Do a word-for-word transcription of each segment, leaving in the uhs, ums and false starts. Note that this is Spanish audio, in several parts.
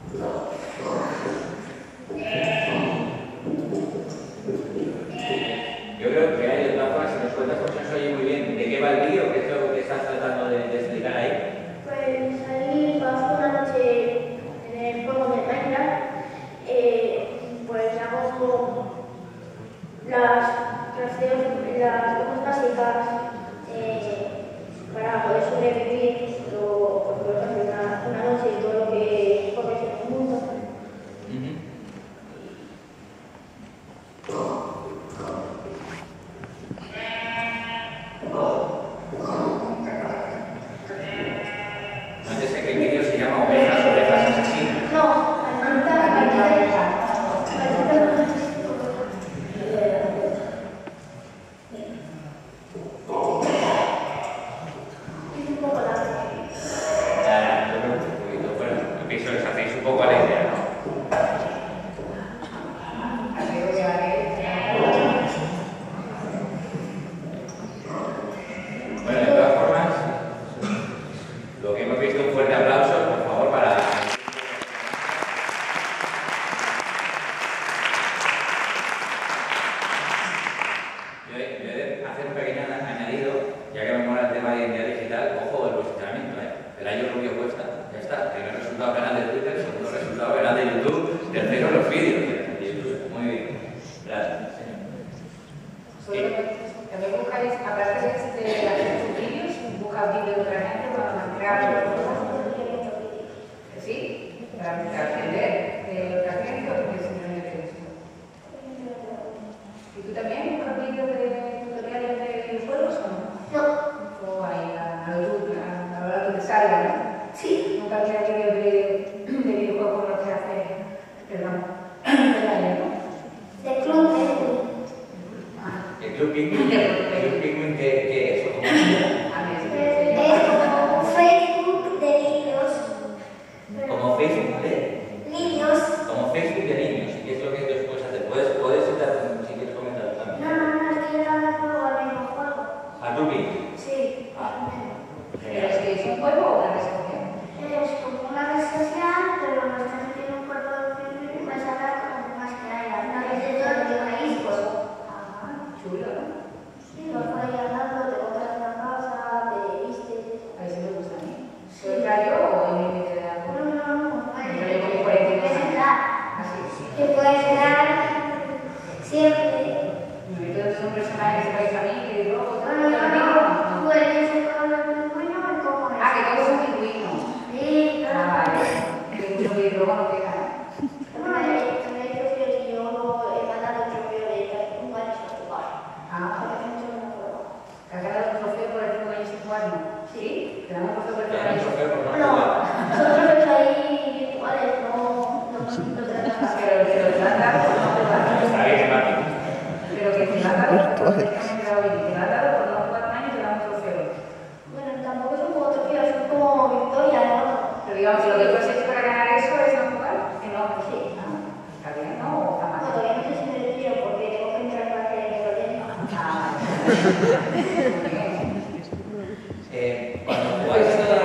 Yo creo que hay de todas formas, si nos cuentas, pues no se oye muy bien. ¿De qué va el vídeo? ¿Qué es lo que estás tratando de, de explicar ahí? Pues ahí paso una noche en el juego de Minecraft. Eh, pues hago las creaciones, las cosas básicas eh, para poder sobrevivir o por ejemplo una, una noche y todo lo que comes en el mundo. Uh-huh. Antes de que el vídeo se llama Ovejas, Ovejas Asesinas. No, eh, cuando jugáis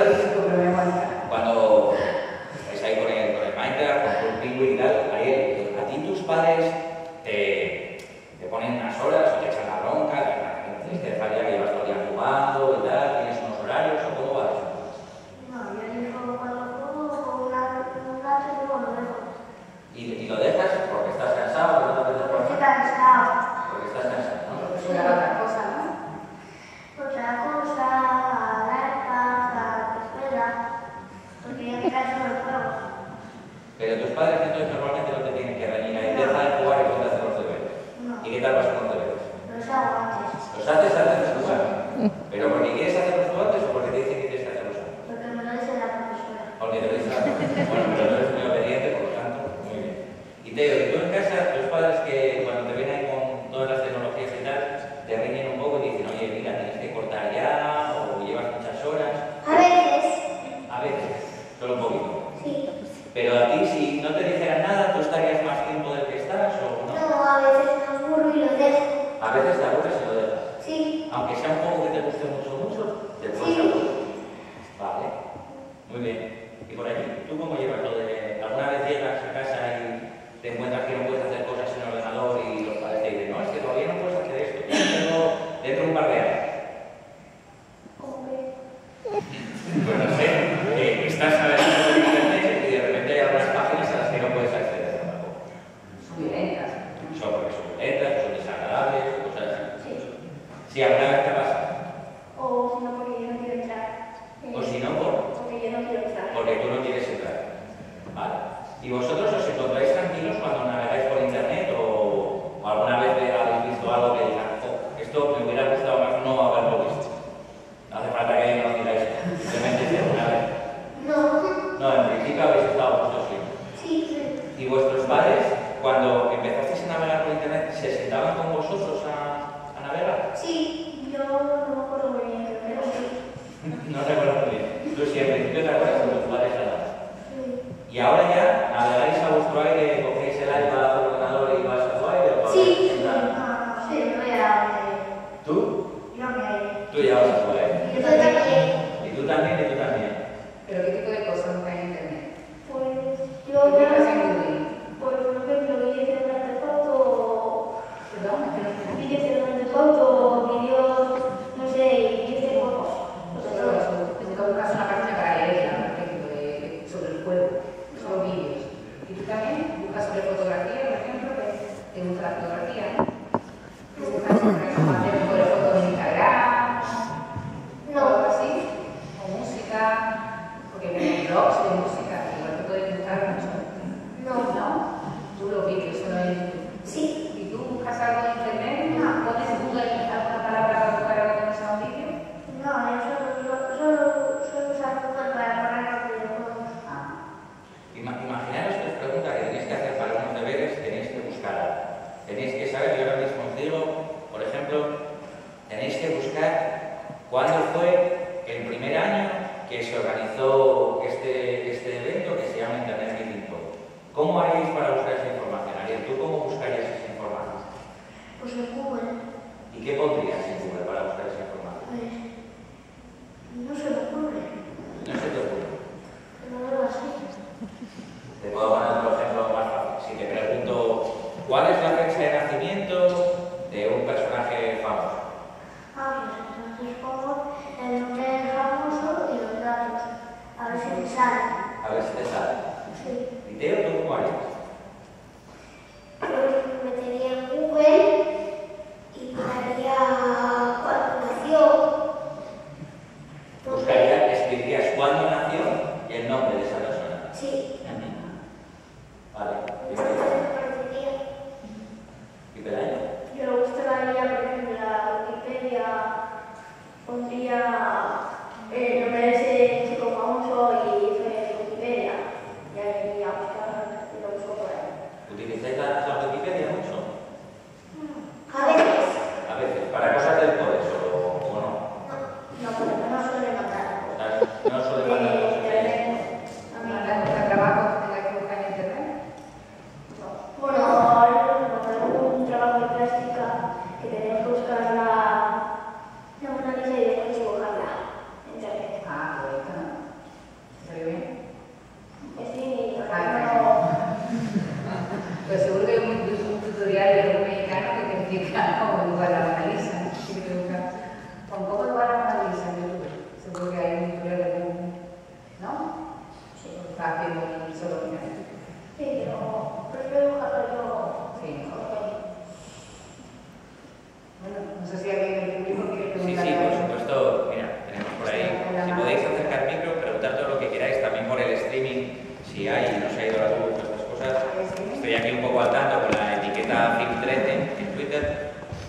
cuando estáis ahí con el, con el Minecraft, con el Penguin y tal, ahí, a ti tus padres te, te ponen unas horas o te echan la bronca, tienes que dejar ya que llevas todo el día jugando y tal, tienes unos horarios o cómo va eso. No, yo elijo cuando juego un rato y luego lo dejo. ¿Y, y lo dejas porque estás cansado? ¿Porque no te apetece Porque estoy jugar? cansado. Porque estás cansado, ¿no? Sí. Otra cosa, ¿no? Otra cosa, la iPad, la escuela, porque ya me canso del juego. Pero tus padres entonces normalmente no te tienen que reñir ahí, deja de jugar y ponte a hacer los deberes. No. ¿Y qué tal vas con los deberes? Los hago antes. ¿Los haces antes de jugar? ¿Pero porque quieres hacerlos tú antes o porque te dicen que tienes que hacerlos antes? Porque me lo dice la profesora. Porque te lo dicen la profesora. Bueno, pero no eres muy obediente, por lo tanto, muy bien. Y Teo, ¿y tú en casa, tus padres que cuando te ven ahí con todas las tecnologías y tal, te riñen un poco y te dicen, oye, mira, tienes que cortar ya, o llevas muchas horas? A veces. A veces, solo un poquito. Sí. Pero a ti, si no te dijeran nada, ¿tú estarías más tiempo del que estás o no? No, a veces me aburro y lo dejo. A veces te aburres y lo dejas. Sí. Aunque sea un juego que te guste mucho, mucho, te puedes Sí. aburrir. Vale, muy bien. Y por aquí, ¿tú cómo llevas lo de...? ¿Alguna vez ¿Y vosotros os encontráis tranquilos cuando navegáis por internet o, o alguna vez habéis visto algo que digan, oh, esto me hubiera gustado más no haberlo visto? No hace falta que nos digáis, simplemente si alguna vez. No. No, en principio habéis estado justo siempre. Sí, sí. ¿Y vuestros padres, cuando empezasteis a navegar por internet, se sentaban con vosotros a, a navegar? Sí, yo no me acuerdo muy bien, pero sí. No recuerdo muy bien. Tú sí, en principio te acuerdas de tus padres a nada. Sí. ¿Y ahora ya navegáis a vuestro aire, cogéis el iPad, el ordenador y vas a tu aire? ¿O Sí. en plan- No, sí, yo voy a... ¿Tú? Yo me voy. Tú ya vas a tu aire. Yo también. Y tú también, y tú también. ¿Pero qué tipo de cosas buscáis en internet? Pues ¿Qué yo buscas en ya... Google? Pues por ejemplo, vídeos de grande foto, ¿Perdón? Es que no entiendo. vídeos de grande foto, vídeos, no sé, vídeos de juegos. Pues Solo eso. eso. Nunca buscas una página para leerla, por ejemplo, de- sobre el juego, solo vídeos. ¿Y tú también buscas sobre fotografía, por ejemplo? que ¿Te gusta la fotografía? ¿Buscas hacer mejores fotos en Instagram? No. ¿O algo así? ¿O música? Porque hay blogs de música, igual te pueden gustar mucho. No. ¿No? Tú los vídeos solo en YouTube. Sí. ¿Y tú buscas algo en internet? No. ¿Pones en Google alguna palabra para buscar algo que no sea un vídeo? No, yo solo, solo, solo usar Google para poner los videojuegos. Ah. Ima- Imaginaros que os pregunta que tenéis que hacer para unos deberes, tenéis que buscar algo. Tenéis que saber, yo ahora mismo os digo, por ejemplo, tenéis que buscar cuándo fue el primer año que se organizó este, este evento que se llama Internet Meeting Point. ¿Cómo haríais para buscar esa información? Ariel, ¿tú cómo buscarías esa información? Pues en Google, ¿Y qué pondrías en Google para buscar esa información? pues, no se me ocurre. No se te ocurre. No lo sé. Te puedo poner otro ejemplo más fácil. Si te pregunto, ¿cuál es la fecha de nacimiento de un personaje famoso? Ah, pues entonces pongo el nombre del famoso y los datos. A ver si me sale. A ver si te sale. Sí. ¿Y Teo, tú cómo harías? Pues me metería en Google y daría cuándo nació. Buscarías, escribirías cuándo nació y el nombre de esa persona. Sí. Vale. Entonces me parecería. ¿Y Pelayo? Yo buscaría, por ejemplo, la Wikipedia, pondría el nombre de ese chico famoso y fue Wikipedia. Y ahí iría a buscar y lo busco por ahí. ¿Utilizáis la, la Wikipedia mucho? A veces. A veces, para cosas del cole solo, o no. No, porque no suele matar. O sea, no suele mandar cosas de ahí. ¿Mandas buscar trabajo que tengas que buscar en internet? Bueno, ahora nos mandaron un trabajo de plástica que tenemos que buscar la, la Mona Lisa y después dibujarla en internet. Ah, pues esto no. ¿Salió bien? Sí, Ah, pues seguro que hay un, un tutorial de un mexicano que te explica cómo dibujar la Mona Lisa. Si te buscas, ¿con cómo dibujar la Mona Lisa en YouTube? Seguro que hay un tutorial de un... ¿No? Sí. Está haciendo solo en internet. sí, pero prefiero dibujarlo yo. Sí, mejor. Bueno, no sé si alguien del público quiere Sí, preguntar. sí, por supuesto. Mira, tenemos por ahí. Si podéis acercar micro, preguntar todo lo que queráis, también por el streaming, si hay, no se ha ido la luz, todas estas cosas. Estoy aquí un poco al tanto con la etiqueta F I P trece en Twitter.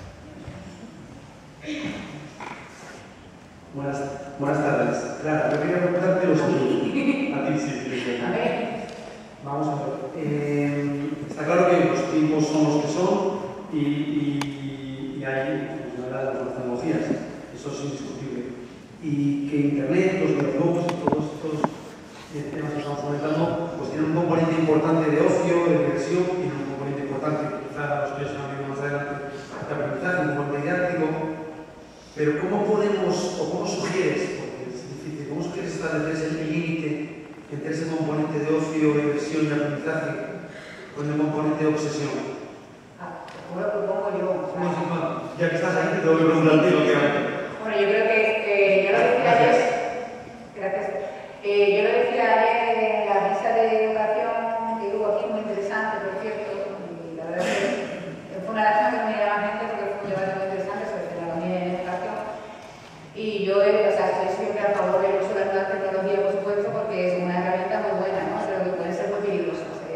Buenas, buenas tardes. Clara, yo quería preguntarte lo siguiente. A ti sí, sí, sí. A ver. Vamos a ver. Eh, está claro que los tiempos son los que son y, y, y hay pues, la verdad, las tecnologías. Eso es indiscutible. Y que Internet, los videojuegos y todos estos eh, temas que estamos comentando, pues tienen un componente importante de ocio, de diversión y un componente importante, quizá los estudios se van a más adelante, de aprendizaje, un componente didáctico. Pero ¿cómo podemos, o cómo sugieres, porque es difícil, cómo sugieres establecer ese límite entre ese componente de ocio, diversión y aprendizaje con el componente de obsesión? Ah, ¿cómo lo propongo yo? ¿Cómo se llama? Ya que estás ahí, te tengo que preguntar a ti lo que hago. Bueno, yo creo que eh, yo lo decía ayer. Gracias. Eh, yo lo decía ayer en la misa de educación que hubo aquí, muy interesante, por cierto. Y la verdad es que fue una lástima que no me llamaba gente porque fue un debate muy interesante sobre la economía en educación. Y yo, eh, o sea, estoy siempre a favor del uso de las nuevas tecnologías, por supuesto, porque es una herramienta muy buena, ¿no? Pero que pueden ser muy peligrosas. Eh,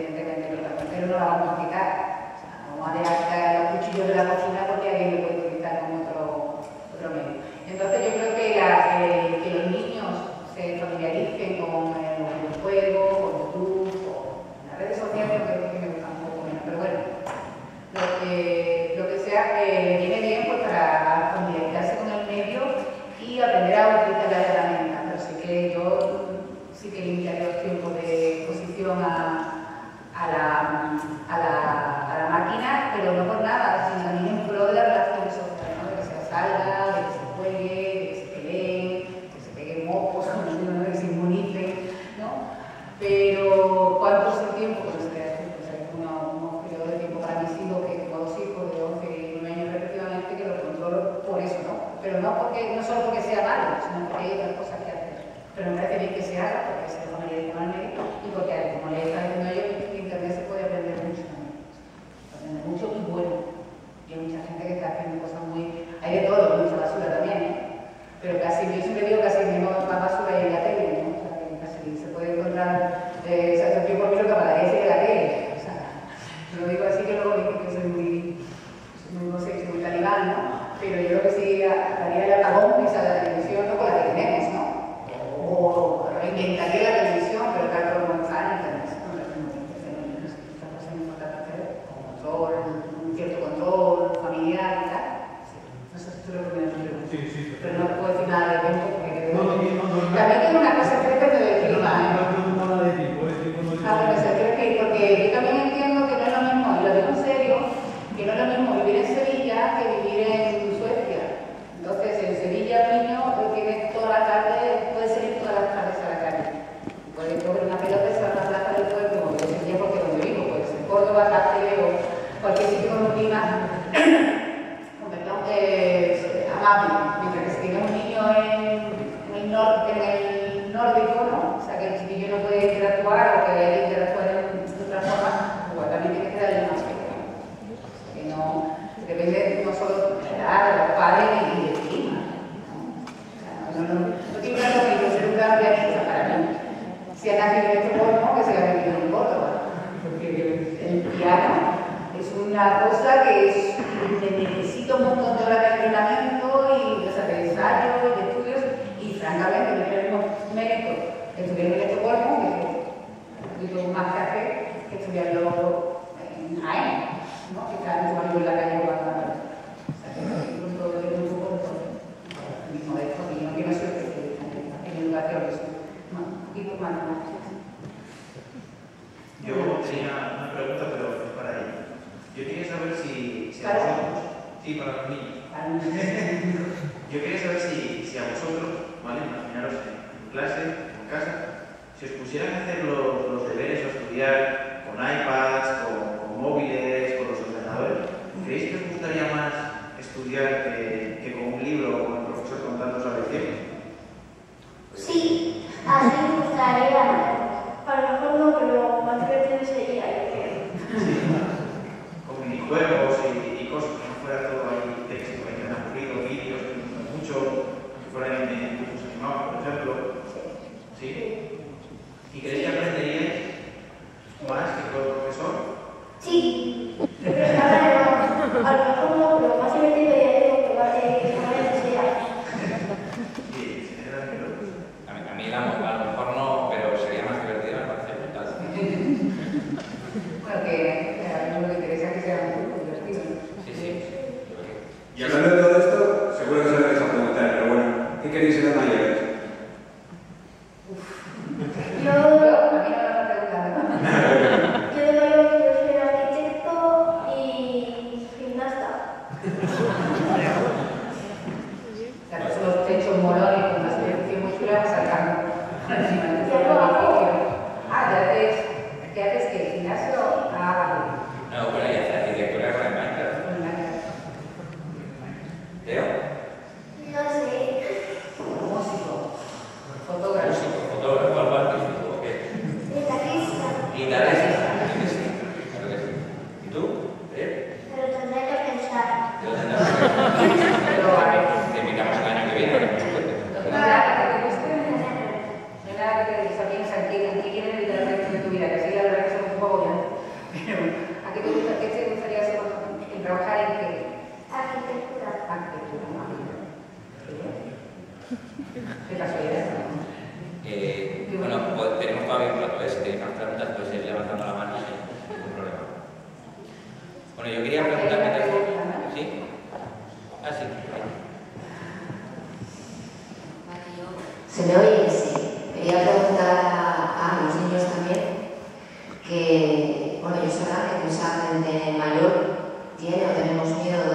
Pero ¿cuánto es el tiempo? Pues es unos periodos de tiempo para mis hijos, que tengo dos hijos de once y nueve años respectivamente, que los controlo por eso, ¿no? Pero no, porque, no solo porque sea malo, sino porque hay otras cosas que hacer. Pero me parece bien que se haga, porque se lo manera de tomarme, y porque, como le está diciendo yo, en internet se puede aprender mucho también. Aprender mucho y bueno. Y hay mucha gente que está haciendo cosas muy... Hay de todo, mucha basura también, ¿eh? Pero casi, yo siempre digo casi menos más basura en la tele, ¿no? O sea, que casi se puede encontrar... Eh, o sea, yo por mí lo que apagaría sería la tele. O sea, lo digo así que luego digo que soy muy... muy no sé, soy muy talibán, ¿no? Pero yo creo que sí haría el apagón esa la televisión, ¿no? Con la que tenemos, ¿no? O reinventaría la televisión, pero claro, como está en internet, ¿no? Estas cosas muy importantes hacer, control, un cierto control familiar y tal. No sé si tú lo que me has Sí, sí. pero no puedo decir nada de tiempo porque creo No, no, que... no, no, no. También tengo una cosa que depende del clima, ¿eh? No, no, no, nada de tiempo, es tiempo no es Ah, bueno, se quiere decir, porque yo también entiendo que no es lo mismo, y lo digo en serio, que no es lo mismo vivir en Sevilla que vivir en Suecia. Entonces, en Sevilla el niño tiene toda la tarde, puede salir todas las tardes a la calle. Puede coger una pelota y se va a la plaza del pueblo, como yo Sevilla porque es donde vivo, pues en Córdoba, Cáceres o cualquier sitio con un clima, con perdón, eh, amable. Mientras que si tiene un niño en, en, el nor, en el nórdico, ¿no? O sea, que el chiquillo no puede interactuar o que haya que interactuar de otra forma, igual también tiene que darle más pequeño. Que no, depende no solo de la edad, de los padres y del clima. No, no, no, no tiene que ser lo mismo ser un gran pianista para mí. Si ha nacido en este pueblo, que se ha vivido en Córdoba. Porque el piano es una cosa que es, necesita un montón de horas de entrenamiento y o sea, de ensayo y de estudios, y francamente no tiene el mismo mérito que estuvieron en este pueblo, que tuvo más que hacer que estudiarlo en Jaén, ¿no? Que está en su en la calle Guadalajara. O sea, que incluso de un poco el mismo de esto, y no tiene suerte en educación, eso. No, un poquito más. Yo tenía una pregunta, pero es para ella. Yo quería saber si, si a ¿Para? vosotros... Sí, para los niños. Yo quería saber si, si a vosotros, ¿vale? Imaginaros en clase, en casa, si os pusieran a hacer los, los deberes o estudiar con iPads, con, con móviles, con los ordenadores, ¿creéis que os gustaría más estudiar que, que con un libro o con el profesor contando las lecciones? Sí, así me gustaría. A lo mejor no, pero más divertido sería. Sí, con minijuegos y, y cosas, que no fuera todo ahí texto, que han aburrido, vídeos, mucho, que fueran en dibujos animados, por ejemplo. ¿Sí? ¿Y creéis que aprenderíais más que con el profesor? Sí, pero a lo mejor no, pero más divertido sería que más sería. Sí, se generan que A mí, a mí la, a lo mejor no, pero sería más divertido, me parece brutal. Bueno, que a mí lo que interesa es que sea muy divertido. Sí, sí. Y hablando de todo esto, seguro que se lo vais a preguntar, pero bueno, ¿qué queréis ser de mayores? Yo, a mí no me lo preguntan, ¿no? Yo de mayor quiero ser arquitecto y gimnasta. Claro, son los techos molones con una selección muy chula sacando encima del edificio. Ah, ya haces, ¿qué haces? ¿Qué? ¿Gimnasio? Ah, No, bueno, ya está, arquitectura con el Minecraft. vale. ¿Teo? No sé. Músico, fotógrafo. Músico, fotógrafo, algo artístico, ¿o qué? Guitarrista. Guitarrista. Claro que sí, claro que sí. ¿Y tú? ¿Eh? Pero tendré que pensar. Yo tendré que... Pero, a ver, Te invitamos el año que viene, por supuesto. ¿no hay nada que te guste? No hay nada que te guste. ¿Piensas en qué quieres dedicar el resto de tu vida? Que sí, la verdad que somos un poco ya. Pero, ¿a qué te gusta? ¿Qué te gustaría hacer? ¿En trabajar en qué? Arquitectura. Arquitectura, ¿no? ¿Qué casualidad? Eh, bueno, pues tenemos todavía un rato, ¿eh? Si tenéis más preguntas, pues ir levantando la mano sin ningún problema. Bueno, yo quería preguntarme... ¿Sí? Ah, sí. Se me oye que sí. Quería preguntar a, a los niños también que, bueno, ellos sabrán que mucha gente mayor tiene o tenemos miedo